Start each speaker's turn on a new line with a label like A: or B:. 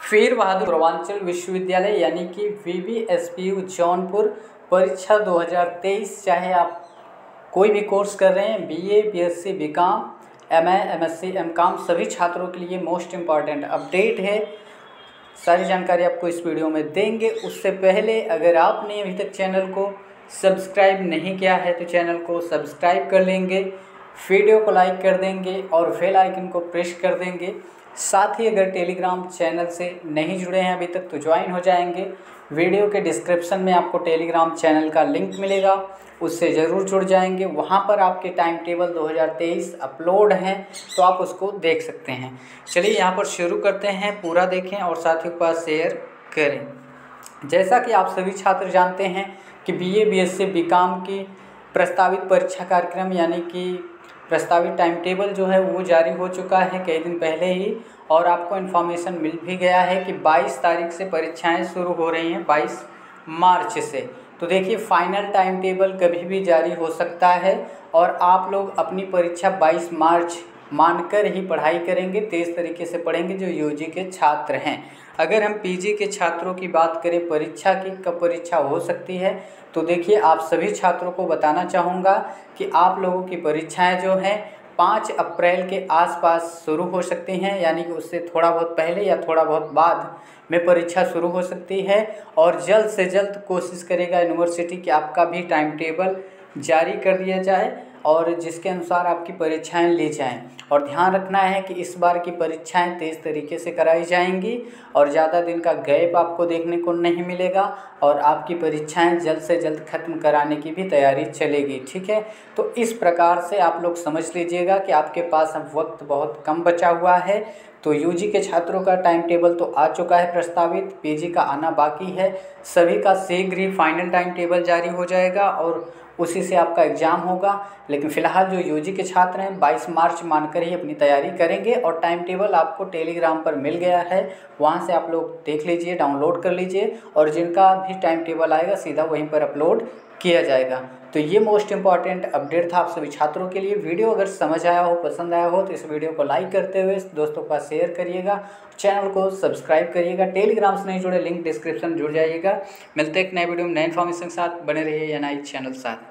A: वीर बहादुर पूर्वांचल विश्वविद्यालय यानी कि VBSPU जौनपुर परीक्षा 2023। चाहे आप कोई भी कोर्स कर रहे हैं, BA, BSc, BCom, MA, MSc, MCom, सभी छात्रों के लिए मोस्ट इम्पॉर्टेंट अपडेट है। सारी जानकारी आपको इस वीडियो में देंगे। उससे पहले अगर आपने अभी तक चैनल को सब्सक्राइब नहीं किया है तो चैनल को सब्सक्राइब कर लेंगे, वीडियो को लाइक कर देंगे और बेल आइकन को प्रेस कर देंगे। साथ ही अगर टेलीग्राम चैनल से नहीं जुड़े हैं अभी तक तो ज्वाइन हो जाएंगे। वीडियो के डिस्क्रिप्शन में आपको टेलीग्राम चैनल का लिंक मिलेगा, उससे ज़रूर जुड़ जाएंगे। वहाँ पर आपके टाइम टेबल 2023 अपलोड हैं तो आप उसको देख सकते हैं। चलिए यहाँ पर शुरू करते हैं, पूरा देखें और साथियों के पास शेयर करें। जैसा कि आप सभी छात्र जानते हैं कि BA, BSc, BCom की प्रस्तावित परीक्षा कार्यक्रम यानी कि प्रस्तावित टाइम टेबल जो है वो जारी हो चुका है कई दिन पहले ही, और आपको इन्फॉर्मेशन मिल भी गया है कि 22 तारीख से परीक्षाएं शुरू हो रही हैं, 22 मार्च से। तो देखिए फाइनल टाइम टेबल कभी भी जारी हो सकता है और आप लोग अपनी परीक्षा 22 मार्च मानकर ही पढ़ाई करेंगे, तेज़ तरीके से पढ़ेंगे जो UG के छात्र हैं। अगर हम PG के छात्रों की बात करें, परीक्षा की कब परीक्षा हो सकती है, तो देखिए आप सभी छात्रों को बताना चाहूँगा कि आप लोगों की परीक्षाएं जो हैं 5 अप्रैल के आसपास शुरू हो सकती हैं, यानी कि उससे थोड़ा बहुत पहले या थोड़ा बहुत बाद में परीक्षा शुरू हो सकती है। और जल्द से जल्द कोशिश करेगा यूनिवर्सिटी कि आपका भी टाइम टेबल जारी कर दिया जाए और जिसके अनुसार आपकी परीक्षाएं ली जाएं। और ध्यान रखना है कि इस बार की परीक्षाएं तेज़ तरीके से कराई जाएंगी और ज़्यादा दिन का गैप आपको देखने को नहीं मिलेगा और आपकी परीक्षाएं जल्द से जल्द ख़त्म कराने की भी तैयारी चलेगी, ठीक है। तो इस प्रकार से आप लोग समझ लीजिएगा कि आपके पास अब वक्त बहुत कम बचा हुआ है। तो UG के छात्रों का टाइम टेबल तो आ चुका है प्रस्तावित, PG का आना बाकी है। सभी का शीघ्र ही फाइनल टाइम टेबल जारी हो जाएगा और उसी से आपका एग्ज़ाम होगा। लेकिन फ़िलहाल जो UG के छात्र हैं 22 मार्च मानकर ही अपनी तैयारी करेंगे और टाइम टेबल आपको टेलीग्राम पर मिल गया है, वहाँ से आप लोग देख लीजिए, डाउनलोड कर लीजिए और जिनका भी टाइम टेबल आएगा सीधा वहीं पर अपलोड किया जाएगा। तो ये मोस्ट इम्पॉर्टेंट अपडेट था आप सभी छात्रों के लिए। वीडियो अगर समझ आया हो, पसंद आया हो तो इस वीडियो को लाइक करते हुए दोस्तों के पास शेयर करिएगा, चैनल को सब्सक्राइब करिएगा। टेलीग्राम से नहीं जुड़े लिंक डिस्क्रिप्शन जुड़ जाइएगा। मिलते हैं एक नए वीडियो में नए इन्फॉर्मेशन के साथ, बने रहिए NI चैनल साथ।